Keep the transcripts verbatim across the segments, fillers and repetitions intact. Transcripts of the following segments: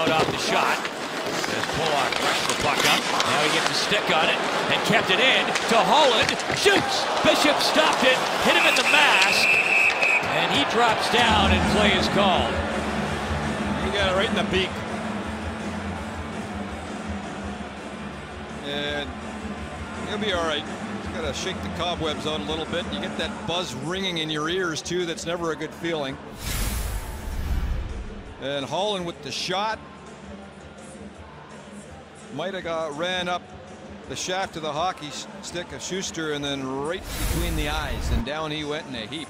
out off the shot. As Pollock rushed the puck up. Now he gets a stick on it and kept it in to Holland. Shoots! Bishop stopped it, hit him in the mask, and he drops down and play is called. He got it right in the beak. And he'll be all right. He's got to shake the cobwebs out a little bit. You get that buzz ringing in your ears, too. That's never a good feeling. And Holland with the shot. Might have got ran up the shaft of the hockey stick of Schuster and then right between the eyes, and down he went in a heap.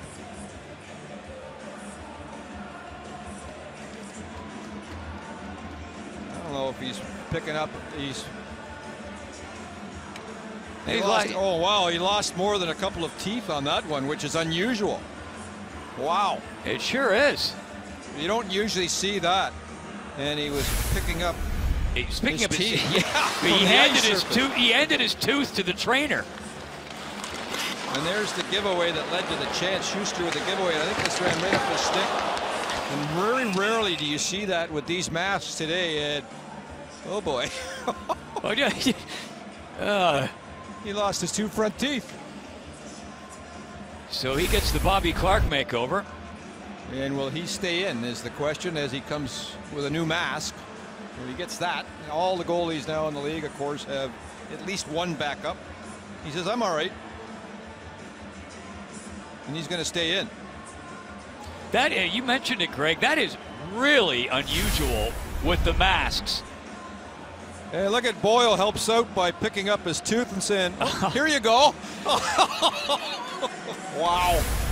I don't know if he's picking up. He's. He lost, like, oh wow, he lost more than a couple of teeth on that one, which is unusual. Wow. It sure is. You don't usually see that. And he was picking up. He's picking his up his teeth. teeth. Yeah, he handed his tooth. He handed his tooth to the trainer. And there's the giveaway that led to the chance. Schuster with the giveaway. I think this ran right up his stick. And very rarely do you see that with these masks today, Ed. Oh boy. Oh yeah. uh, he lost his two front teeth. So he gets the Bobby Clarke makeover. And will he stay in is the question, as he comes with a new mask. When he gets that, and all the goalies now in the league, of course, have at least one backup. He says, I'm all right. And he's going to stay in. That, uh, you mentioned it, Greg. That is really unusual with the masks. Hey, look at Boyle helps out by picking up his tooth and saying, oh, here you go. Wow.